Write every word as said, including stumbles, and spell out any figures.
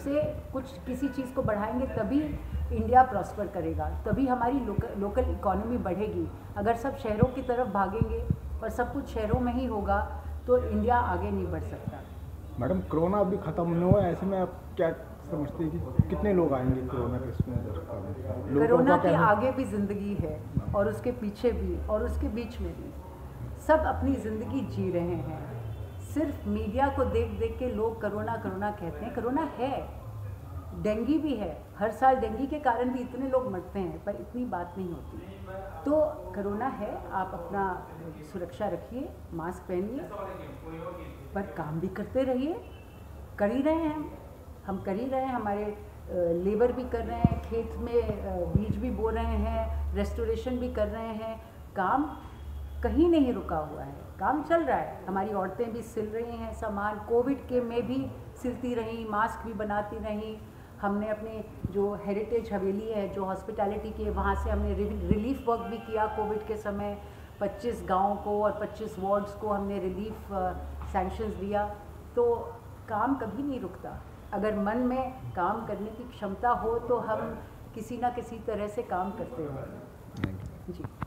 उससे कुछ किसी चीज़ को बढ़ाएंगे तभी इंडिया प्रॉस्पर करेगा, तभी हमारी लोकल लोकल इकोनॉमी बढ़ेगी। अगर सब शहरों की तरफ भागेंगे और सब कुछ शहरों में ही होगा तो इंडिया आगे नहीं बढ़ सकता। मैडम, कोरोना अभी ख़त्म नहीं हुआ, ऐसे में आप क्या समझते हैं कि कितने लोग आएंगे कोरोना के इसमें? कोरोना के आगे भी ज़िंदगी है और उसके पीछे भी और उसके बीच में भी, सब अपनी ज़िंदगी जी रहे हैं। सिर्फ मीडिया को देख देख के लोग कोरोना कोरोना कहते हैं। कोरोना है, डेंगू भी है, हर साल डेंगू के कारण भी इतने लोग मरते हैं, पर इतनी बात नहीं होती। तो कोरोना है, आप अपना सुरक्षा रखिए, मास्क पहनिए, पर काम भी करते रहिए। कर ही रहे हैं हम हम कर ही रहे हैं, हमारे लेबर भी कर रहे हैं, खेत में बीज भी बो रहे हैं, रेस्टोरेशन भी कर रहे हैं, काम कहीं नहीं रुका हुआ है, काम चल रहा है। हमारी औरतें भी सिल रही हैं सामान, कोविड के में भी सिलती रहीं, मास्क भी बनाती रहीं। हमने अपने जो हेरिटेज हवेली है, जो हॉस्पिटैलिटी की है, वहाँ से हमने रिलीफ वर्क भी किया कोविड के समय। पच्चीस गाँव को और पच्चीस वार्ड्स को हमने रिलीफ सैंक्शंस दिया। तो काम कभी नहीं रुकता। अगर मन में काम करने की क्षमता हो तो हम किसी ना किसी तरह से काम करते रहेंगे। जी।